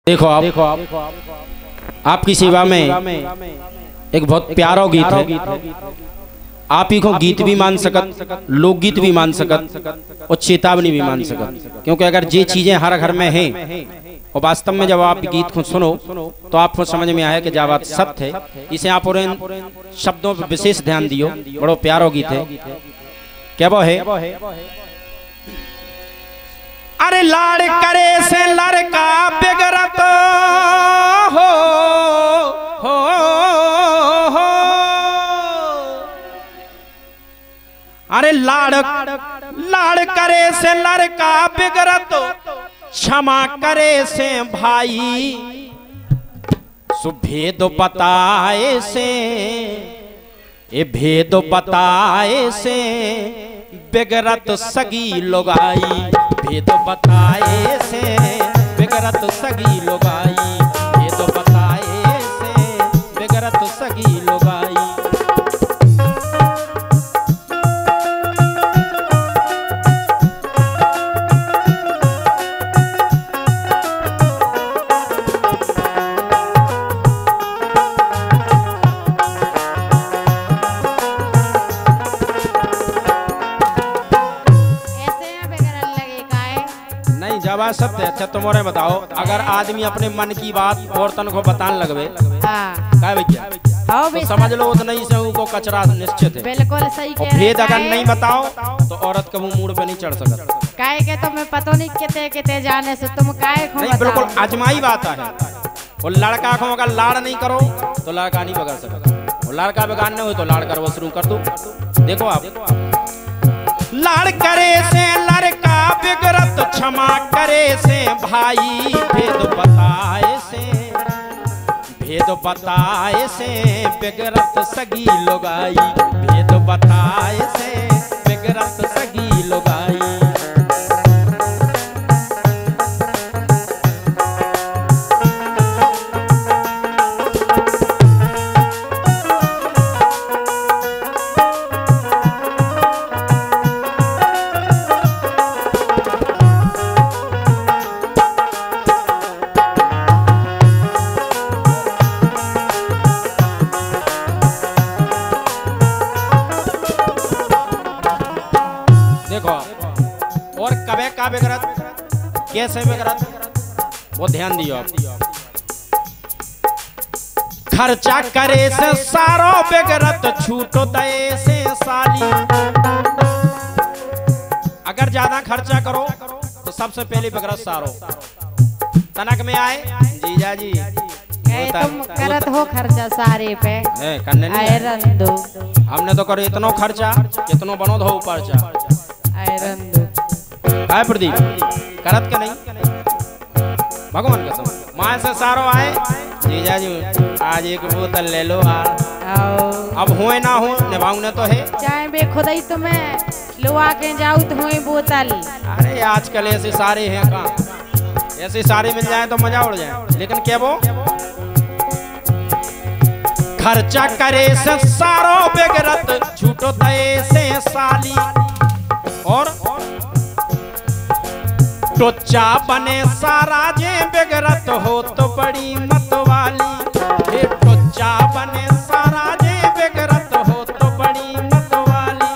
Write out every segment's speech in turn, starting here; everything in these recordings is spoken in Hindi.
देखो आप आपकी सेवा में एक बहुत प्यारा गीत है। आप ही को गीत भी मान सकत, लोकगीत भी मान सकत और चेतावनी भी मान सकत, क्योंकि अगर ये चीजें हर घर में हैं और वास्तव में जब आप गीत को सुनो तो आपको समझ में आया कि जब बात सत्य है। इसे आप और इन शब्दों पर विशेष ध्यान दियो। बड़ो प्यारो गीत है। क्या वो है? अरे लाड़ करे से लड़का बिगड़त हो, अरे लाड़ करे से लड़का बिगड़त, क्षमा करे से भाई, सुभेद बताए से ए भेद बताए से बिगड़त सगी लोगाई, भेद बताए से बिगड़त सगी लोगाई, भेद बताए से बिगड़त सगी लोगाई। सत्य। अच्छा तुम्हारे बताओ, अगर आदमी अपने मन की बात औरतन को बताने लगवे क्या भैया तो समझ लो उतना ही से उनको कचरा निश्चित है। बिल्कुल सही कह रहे हैं। भेद अगर नहीं बताओ तो औरत का मुंह पे नहीं चढ़ सकता। काहे के तुम्हें पता नहीं कितने जाने से तुम काहे को नहीं, बिल्कुल आजमाई बात है। और लड़का को अगर लाड़ नहीं करो तो लड़का नहीं बिगड़ सकता, और लड़का बिगाड़ने हो तो लाड़ करवा शुरू कर दो। देखो आप लाड़ करे से लड़का बिगड़त, क्षमा करे से भाई, भेद बताए से बिगड़त सगी लोगाई, भेद बताए से बिगड़त सगी लोगाई। और कबे का बिगड़त, कैसे बिगड़त, वो ध्यान दियो आप। खर्चा करे से सारो बिगड़त, छूटो दए से साली। अगर ज्यादा खर्चा करो तो सबसे पहले बिगड़त सारो। तनक में आए जीजा जी तुम करत हो खर्चा सारे पे करने नहीं दो। हमने तो करो इतना खर्चा कितनो बनो दो ऊपर चा आए प्रदीप करत के नहीं भगवान कसम। माँ से सारो आए जीजा जी आज एक बोतल ले लो अब हुए ना हो निभाऊने तो है, चाहे बे खुद ही तुम्हें लुआ के जाऊ तो हुई बोतल। अरे आजकल ऐसे सारे हैं कहाँ, ऐसे सारे मिल जाए तो मजा उड़ जाए। लेकिन क्या वो खर्चा करे से सारो बिगड़त, झूठो दए से साली। और टोचा बने सारा जे बिगड़त हो तो बड़ी मतवाली, टोचा बने सारा जे बिगड़त हो तो बड़ी मतवाली।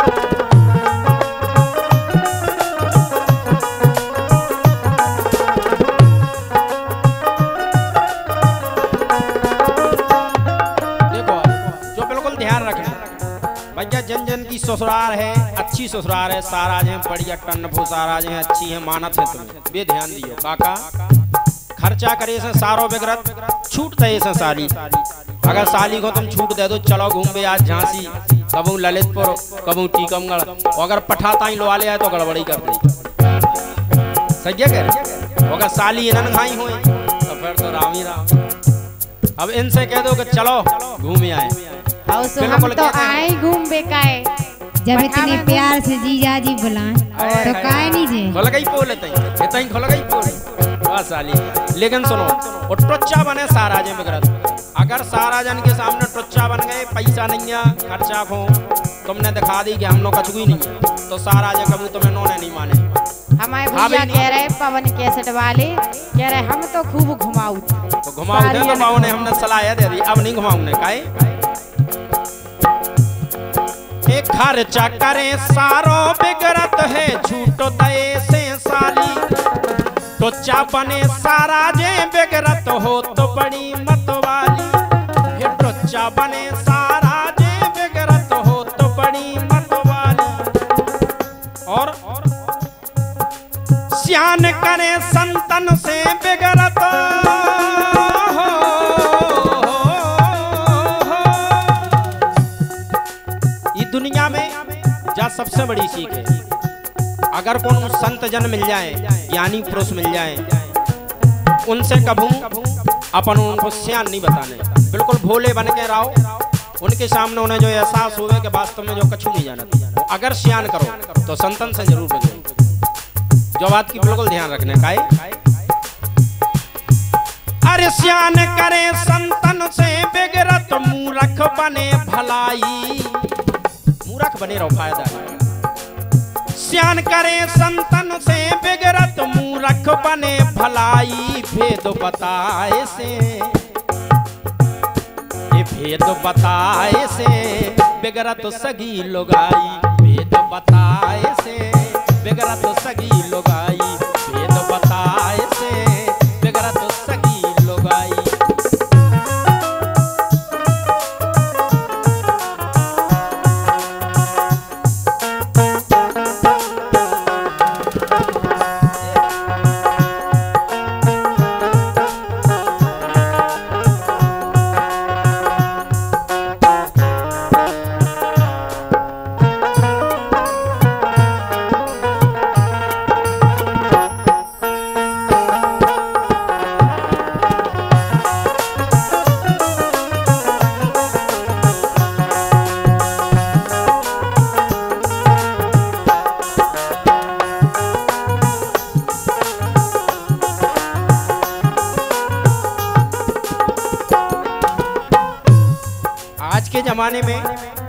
देखो जो बिल्कुल ध्यान रखना भैया, जन जन की ससुराल है, अच्छी ससुराल है, सारा जो बढ़िया टन सारा जो अच्छी है, मानत है तुम्हें बे ध्यान दियो काका। खर्चा करे से सारो बिगड़त, छूट दे से साली। अगर साली को तुम छूट दे दो, चलो घूमे आज झांसी, कबू ललितपुर, कबू टीकमगढ़, अगर पठाता ही लो ले आए तो गड़बड़ी कर दी। सही है कह, अगर साली इन्हन खाई हुई तो फिर तो राम ही राम। अब इनसे कह दो कि चलो घूमे आए, हम तो आए घूम बेकाए। जब इतने प्यार से जीजा जी बुलाएं तो काहे नहीं जे खोल गई पोल इतनी खोल गई पोल वाह साली। लेकिन सुनो, वो टोचा बने सारा जन बिगड़त। अगर सारा जन के सामने टोचा बन गए, पैसा नहीं है, खर्चा खो, तुमने दिखा दी कि हम लोग कछु ही नहीं है, तो सारा जन कभी तुम्हें नोने नहीं माने। हमारे भैया कह रहे पवन कैसेट वाले कह रहे हम तो खूब घुमाऊ तो घुमाऊ दे तो बाबू ने हमने सलाह दे दी, अब नहीं घुमाऊंगे काहे एक खर्चा करे सारो बिगड़त है झूठो दए से साली तो चा बने सारा जे बिगड़त हो तो बड़ी मतवाली ये टोचा बने सारा जे बिगड़त हो तो बड़ी मतवाली और सियान करे संतन से बिगड़त हो ये दुनिया में जा सबसे बड़ी सीख है, अगर कौन संत जन मिल जाए, ज्ञानी पुरुष मिल जाए, उनसे कभू अपन उनको सियान नहीं बताने, बिल्कुल भोले बन के रहो, उनके सामने उन्हें जो एहसास हुए कि वास्तव में जो कछु नहीं जाना, अगर सियान करो तो संतन से जरूर बचो। जो बात की बिल्कुल ध्यान रखने का है, अरे सियान करे संतन से बिगड़त मूर्ख बने भलाई, मूर्ख बने रहो फायदा है। सियान करे संतन से बिगड़त मूर्ख बने भलाई, भेद बताए से ये भेद बताए से बिगड़त सगी लोगाई, भेद बताए से बिगड़त सगी लोगाई, भेद बताए से बिगड़त सगी लोगाई। आज के जमाने में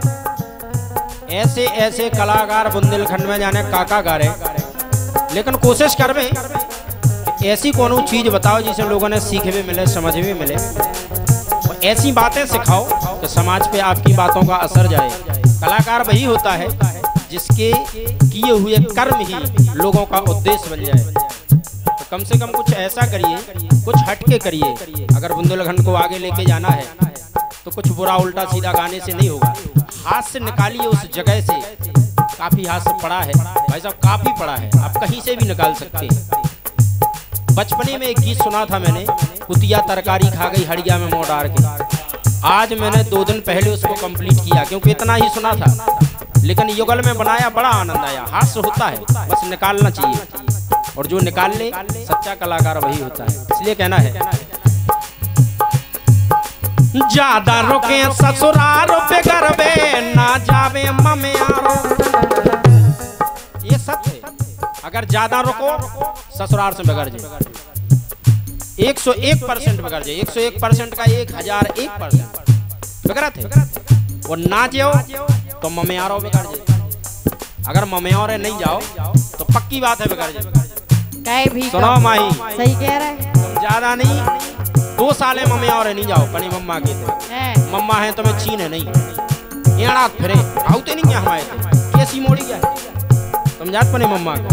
ऐसे ऐसे कलाकार बुंदेलखंड में जाने काका गा रहे, लेकिन कोशिश कर में ऐसी कोनो चीज बताओ जिसे लोगों ने सीखे भी मिले, समझ भी मिले, और ऐसी बातें सिखाओ कि समाज पे आपकी बातों का असर जाए। कलाकार वही होता है जिसके किए हुए कर्म ही लोगों का उद्देश्य बन जाए। तो कम से कम कुछ ऐसा करिए, कुछ हटके करिए। अगर बुंदेलखंड को आगे लेके जाना है तो कुछ बुरा उल्टा सीधा गाने से नहीं होगा, हाथ से निकालिए उस जगह से। काफी हाथ से पड़ा है भाई साहब, काफी पड़ा है, आप कहीं से भी निकाल सकते हैं। बचपने में एक गीत सुना था मैंने, कुतिया तरकारी खा गई हड़िया में मोड़ डार के। आज मैंने 2 दिन पहले उसको कंप्लीट किया, क्योंकि इतना ही सुना था, लेकिन युगल में बनाया, बड़ा आनंद आया। हाथ से होता है, बस निकालना चाहिए, और जो निकाल ले सच्चा कलाकार वही होता है। इसलिए कहना है ज्यादा रोके ससुराल पे गरबे ना जावे ममियारो, ये सत्य है। अगर ज्यादा रोको ससुराल से बिगड़ जाए, 101% बिगड़ जाए। 101% का 1001% बिगड़त है। और ना जाओ तो ममियारो बिगड़ जाए। अगर ममियारे नहीं जाओ तो पक्की बात है बिगड़ जाए। सुनो माही, सही कह रहे हैं, तुम ज्यादा नहीं 2 साल मम्मी और नहीं जाओ पनी मम्मा के मम्मा है तुम्हें चीन नहीं यहाँ फिरे आउते नहीं क्या हमारे कैसी मोड़ी क्या तुम जात पनी मम्मा को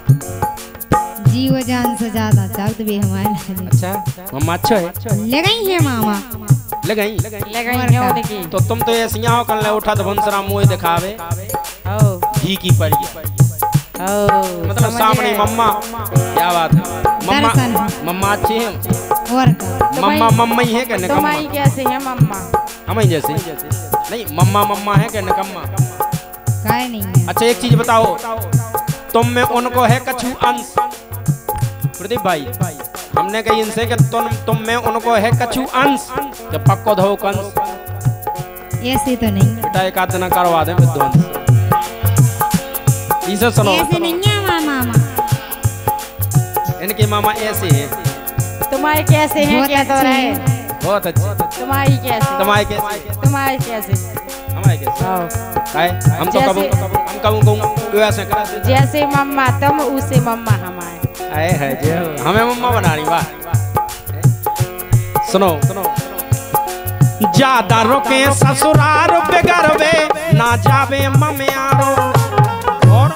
जीव जान से ज्यादा चाहते भी हमारे। अच्छा मम्मा अच्छा है, लगाई है मामा, लगाई तो तुम तो ऐसी हो कल ले उठा तो भंसरा मुँह दिखावे घी की पड़ी, मतलब सामने मम्मा। क्या बात है, मम्मा मम्मा अच्छी है और मम्मा मम्मा ही है क्या निकम्मा? कैसे है मम्मा? हम जैसे नहीं, मम्मा मम्मा है क्या निकम्मा? काय नहीं है। अच्छा एक चीज बताओ, तुम में उनको है कछु अंश? प्रदीप भाई हमने कही इनसे कि तुम में उनको है कछु अंश, जब पक्को धो कंस। ऐसे तो नहीं बेटा एक आध दिन करवा दे विद्वान इसे सुनो। ऐसे नहीं है मामा, इनके मामा ऐसे हैं। तुम्हारे कैसे हैं? क्या तो रहे बहुत अच्छे। तुम्हारी कैसे? तुम्हारे कैसे? तुम्हारे कैसे? हमारे कैसे आओ काहे हम तो कबू हम कबू कहूं ऐसे करा दे जैसे मम्मा तुम उसे मम्मा हमारे आए है जे हमें मम्मा बना रही वाह सुनो ज्यादा रोके ससुराल बेगरवे ना जावे मम्यारो और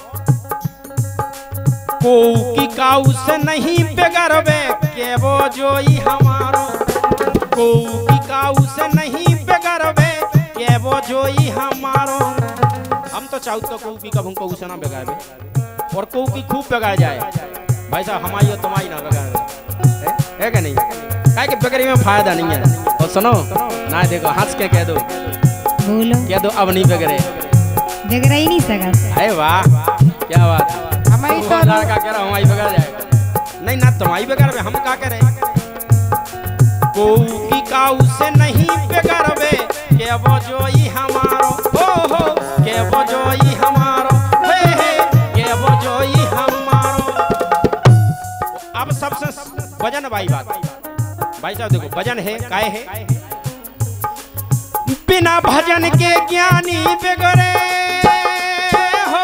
को की काऊ से नहीं बेगरवे के वो जोई हमारो को की काऊ से नहीं बेगरवे के वो जोई हमारो हम तो चाहू तो को की कभू को से ना बेगरवे और को की खूब बेगाड़ जाए भाई साहब हमारी और तुम्हारी ना बेगाड़ है कि नहीं काहे कि बेगरी में फायदा नहीं है और सुनो ना देखो हंस के कह दो बोलो कह दो अब नहीं बेगरे बेगरा ही नहीं सका अरे वाह क्या बात हमारी तो लड़का कह रहा हमारी बेगड़ जाएगा नहीं ना तुम्हारी बेगड़ में हम क्या कह रहे को की काऊ से नहीं बेगरवे के वो जोई हमारो हो के वो जोई हमारो हे के वो जोई हमारो अब सबसे वजन भाई बात भाई साहब देखो भजन है काय है बिना भजन के ज्ञानी बिगड़े हो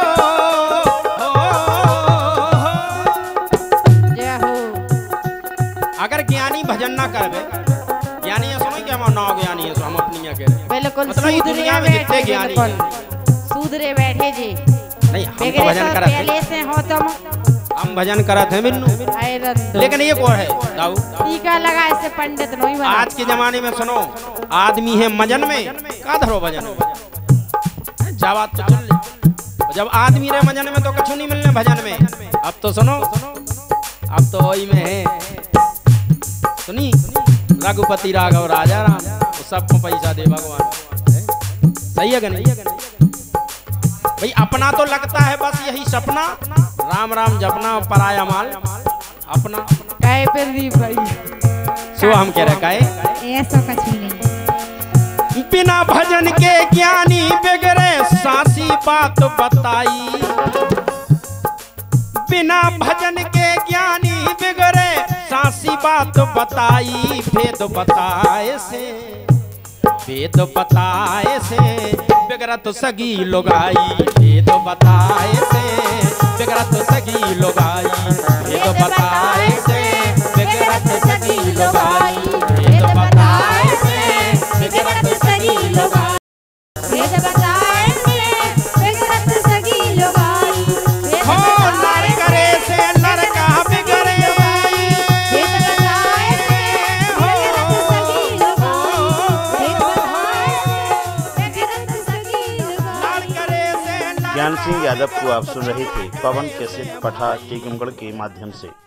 जय हो अगर ज्ञानी भजन ना करबे ज्ञानी है सुनो कि हम ना ज्ञानी है हम अपनी कह रहे बिल्कुल मतलब ये दुनिया में जितने ज्ञानी हैं सुधरे बैठे जी नहीं हम तो भजन करते पहले से हो तुम हम भजन करते हैं बिन्नू आए रंदो लेकिन ये कौन है दाऊ टीका लगा इससे पंडित नहीं बना आज के जमाने में सुनो आदमी है मजन में का धरो भजन जवाब तो चल ले जब आदमी रहे मजन में तो कुछ नहीं मिलने भजन में अब तो सुनो अब तो वही में है सुनी रघुपति राघव राजा राम सबको पैसा दे भगवान सही है कि नहीं भाई अपना तो लगता है बस यही सपना राम राम जपना पराया माल अपना काहे पर दी भाई सो हम कह रहे काहे ऐसा कुछ भी नहीं बिना भजन के ज्ञानी बिगड़े सासी बात बताई बिना भजन के ज्ञानी बिगड़े सासी बात बताई भेद बताए से बिगड़त सगी लोगाई भेद बताए से बिगड़त सगी लोगाई भेद बताए से बिगड़त सगी लोगाई भेद बताए से बिगड़त सगी लोगाई भेद बताए से बिगड़त सगी लोगाई हो नर करे से लड़का बिगड़े भेद बताए से बिगड़त सगी लोगाई भेद बताए से बिगड़त सगी लोगाई नर करे से ज्ञान सिंह यादव को आप सुन रहे थे पवन कैसेट पठा टीकमगढ़ के माध्यम से।